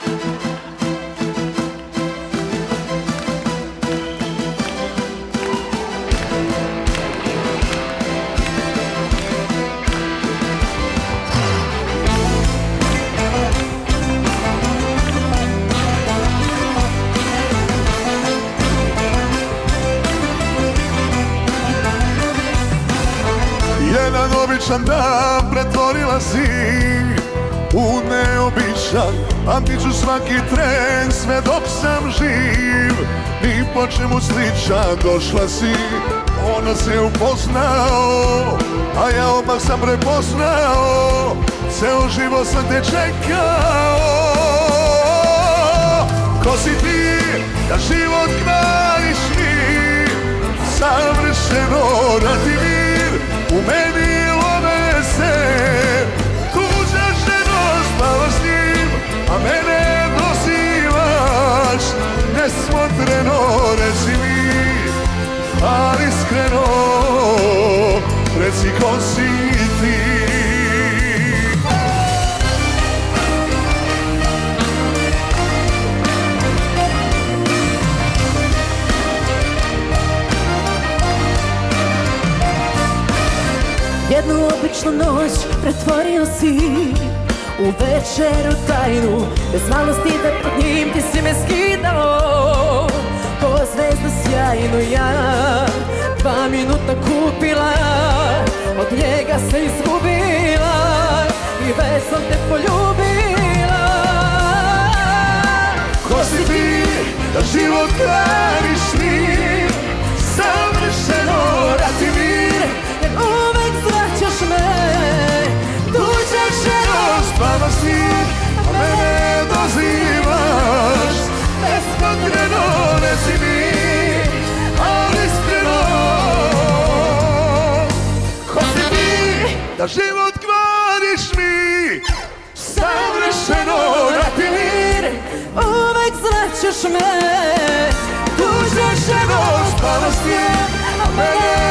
Jedan običan dan pretvorila si u neobičan. Pamtit ću svaki tren sve dok sam živ. Ni po čemu sličan došla si. Ona se upoznao, a ja odmah sam prepoznao. Ceo život sam te čekao. Ko si ti da život kvariš mi? Savršeno radi mir u meni lome se. Tuđa ženo spava s njim, a mene dozivaš nesmotreno. Reci mi, ali iskreno, reci ko si ti. Jednu običnu noć pretvorio si u večeru tajnu. Bez malosti da pod njim ti si me skidao ko zvezda sjajnu. Ja 2 minuta kupila, od njega se izgubila i već sam te poljubila. Ko si ti da život kvariš mi? Savršeno radi mir, jer uvek zvaćaš me. Tuđa ženo spava s njim, a mene dozivaš nesmotreno. Reci mi, ali iskreno, ko si ti da život kvariš mi? Savršeno radi mir, uvek zvaćaš me. tuđa ženo spava s njim, a mene